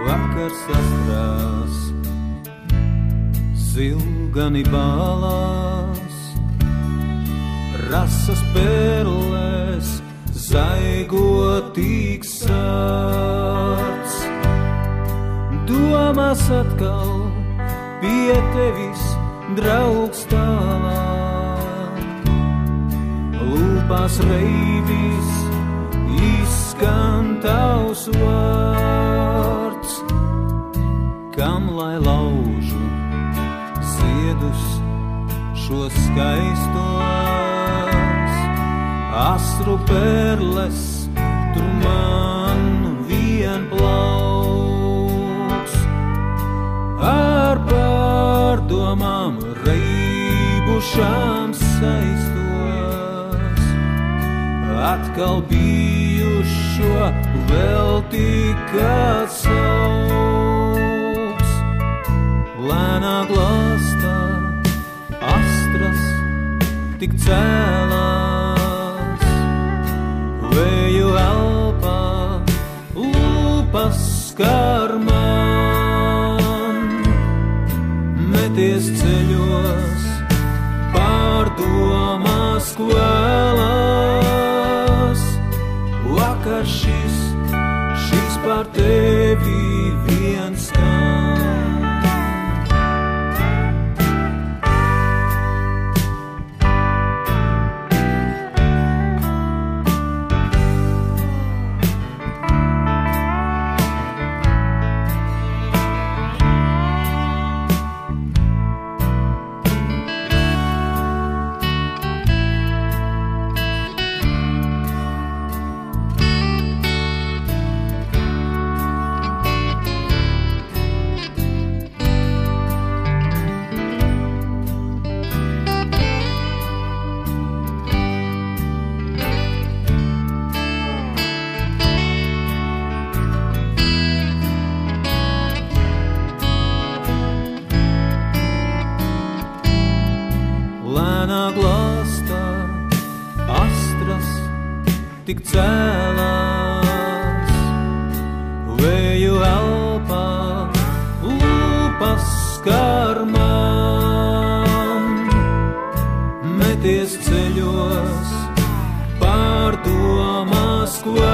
vakar sastrās, zilgani balās, rasas perlēs, zaigotīgs sārts. Domās atkal pie tevis, draugs tālāk, lūpās reivis, izskan tavs vārds. Kam lai laužu ziedus šos skaistos, asru perles tu man vien plauks. Ar pārdomām reibušām saistos, atkal bijušo vēl tikai sauks. Lēnā glāstā astras tik cēlās, vēju elpā lūpas skar man. Meties ceļos, pārdomās kvēlās, vakar šis par tevi viens skan. Lēnā glāstā astras tik cēlās, vēju elpā lūpas skar man. Meties ceļos, pārdomās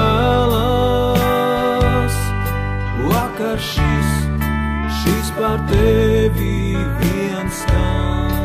kvēlās, vakar šis par tevi viens skan.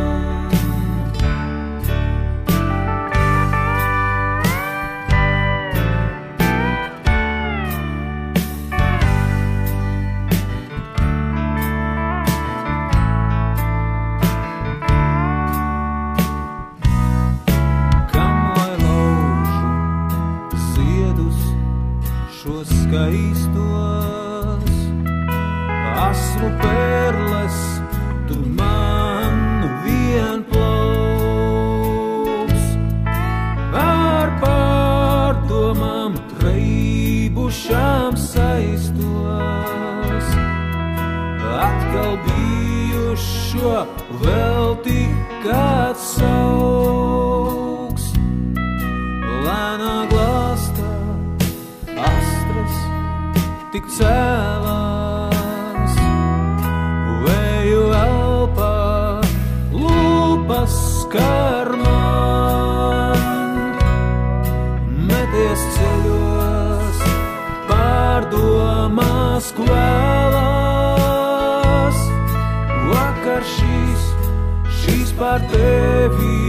Šos skaistos asru perles tu man vien plauks. Ar pārdomām reibušām saistos, atkal bijušo vēl tikai sauks. Lēnā glāstā astras tik cēlās, vēju elpā lūpas skar man. Meties ceļos, pārdomās kvēlās, vakar šis par tevi